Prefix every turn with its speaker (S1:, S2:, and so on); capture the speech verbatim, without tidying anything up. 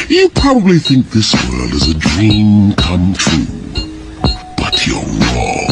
S1: You probably think this world is a dream come true, but you're wrong.